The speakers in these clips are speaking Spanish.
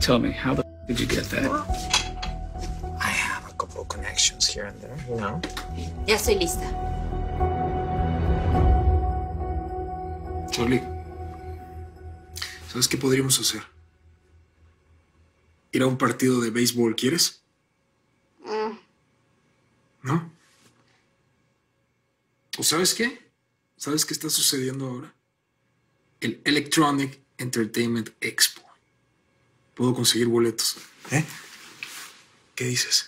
Tell me, how the did you get that? I have a couple of connections here and there, you know. Ya estoy lista. Charlie, ¿sabes qué podríamos hacer? Ir a un partido de béisbol, ¿quieres? ¿No? ¿O sabes qué? ¿Sabes qué está sucediendo ahora? El Electronic Entertainment Expo. Puedo conseguir boletos. ¿Eh? ¿Qué dices?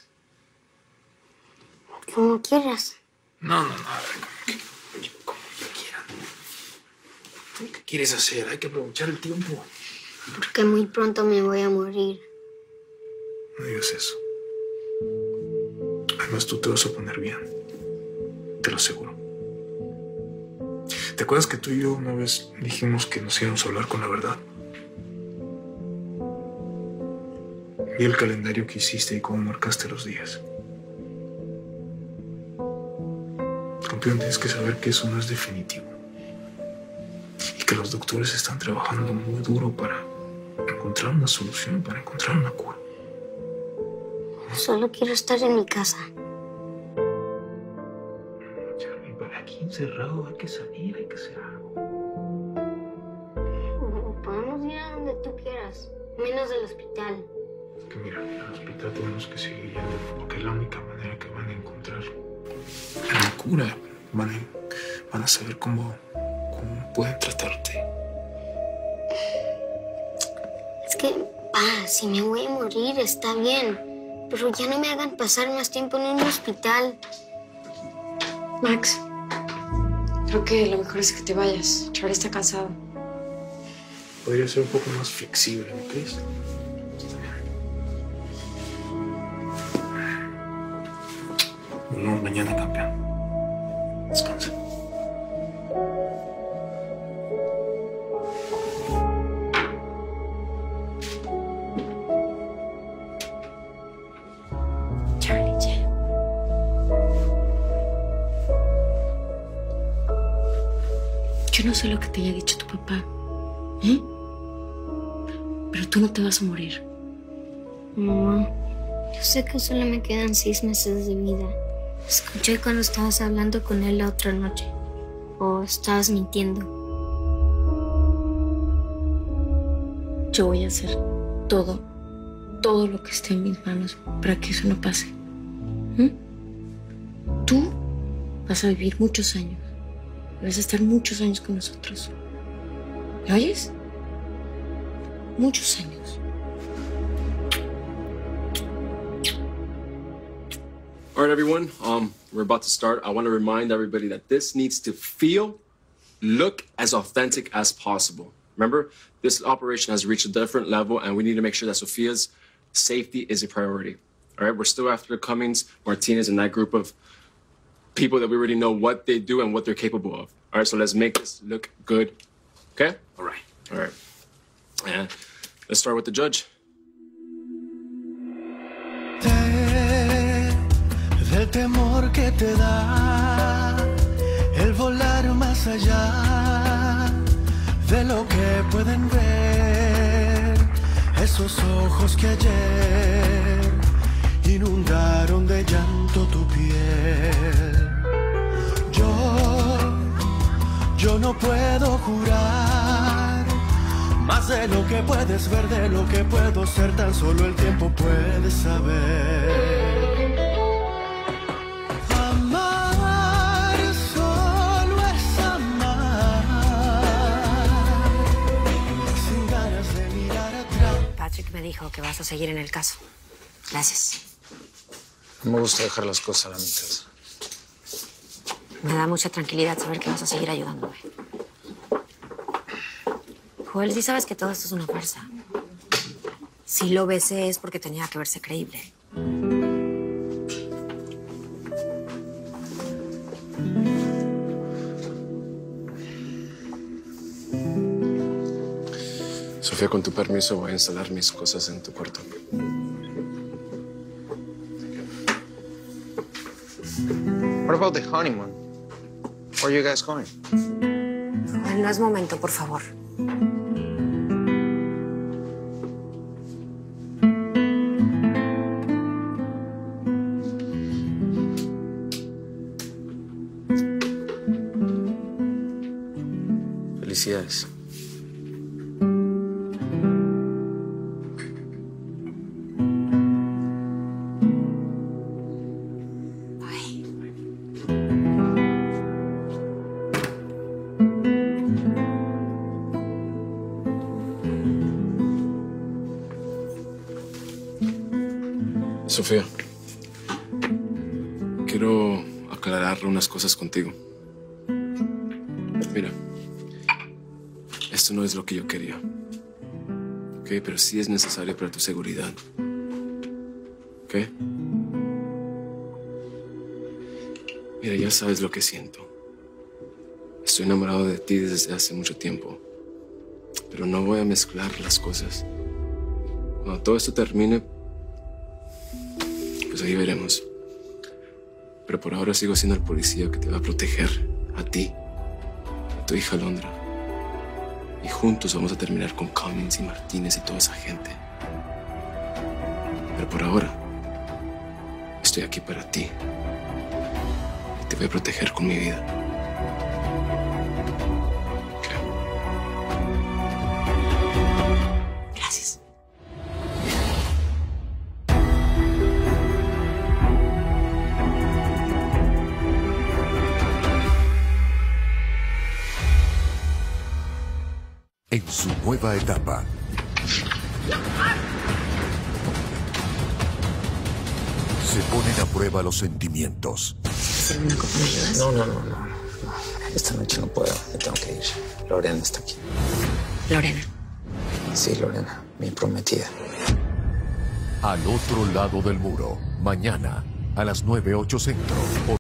Como quieras. No, a ver, como yo quiera. ¿Qué quieres hacer? Hay que aprovechar el tiempo. Porque muy pronto me voy a morir. No digas eso. Además, tú te vas a poner bien. Te lo aseguro. ¿Te acuerdas que tú y yo una vez dijimos que nos íbamos a hablar con la verdad? Vi el calendario que hiciste y cómo marcaste los días. Campeón, tienes que saber que eso no es definitivo. Y que los doctores están trabajando muy duro para encontrar una solución, para encontrar una cura. Solo quiero estar en mi casa. Charlie, para aquí encerrado hay que salir, hay que hacer algo. Podemos ir a donde tú quieras, menos del hospital. Es que mira, al hospital tenemos que seguir yendo porque es la única manera que van a encontrar la cura. Van a saber cómo pueden tratarte. Es que, si me voy a morir, está bien. Pero ya no me hagan pasar más tiempo en un hospital. Max, creo que lo mejor es que te vayas. Charlie está cansado. Podría ser un poco más flexible, ¿no crees? Nos vemos mañana, campeón. Descansa. Charlie, ya. Yo no sé lo que te haya dicho tu papá, ¿eh? Pero tú no te vas a morir. Mamá, yo sé que solo me quedan 6 meses de vida. Escuché cuando estabas hablando con él la otra noche. ¿O estabas mintiendo? Yo voy a hacer todo lo que esté en mis manos para que eso no pase. Tú vas a vivir muchos años. Vas a estar muchos años con nosotros. ¿Me oyes? Muchos años. All right, everyone, we're about to start. I want to remind everybody that this needs to look as authentic as possible. Remember, this operation has reached a different level, and we need to make sure that Sophia's safety is a priority. All right, we're still after Cummings, Martinez, and that group of people that we already know what they do and what they're capable of. All right, so let's make this look good. Okay? All right. And let's start with the judge. Del temor que te da el volar más allá de lo que pueden ver esos ojos que ayer inundaron de llanto tu piel. Yo no puedo jurar más de lo que puedes ver, de lo que puedo ser, tan solo el tiempo puede saber. Patrick me dijo que vas a seguir en el caso. Gracias. No me gusta dejar las cosas a la mitad. Me da mucha tranquilidad saber que vas a seguir ayudándome. Joel, sí sabes que todo esto es una farsa. Si lo besé es porque tenía que verse creíble. Sofía, con tu permiso, voy a instalar mis cosas en tu cuarto. What about the honeymoon? Where are you guys going? Joel, no es momento, por favor. Felicidades. Sofía, quiero aclarar unas cosas contigo. Mira, esto no es lo que yo quería, ¿ok? Pero sí es necesario para tu seguridad, ¿ok? Mira, ya sabes lo que siento. Estoy enamorado de ti desde hace mucho tiempo, pero no voy a mezclar las cosas. Cuando todo esto termine, pues ahí veremos. Pero por ahora sigo siendo el policía que te va a proteger a ti, a tu hija Londra. Y juntos vamos a terminar con Cummings y Martínez y toda esa gente. Pero por ahora estoy aquí para ti. Y te voy a proteger con mi vida. ¿Qué? Gracias. En su nueva etapa, se ponen a prueba los sentimientos. ¿Hacer una copa me ayudas? No. Esta noche no puedo. Me tengo que ir. Lorena está aquí. Lorena. Sí, Lorena, mi prometida. Al otro lado del muro, mañana a las 9:08 Centro.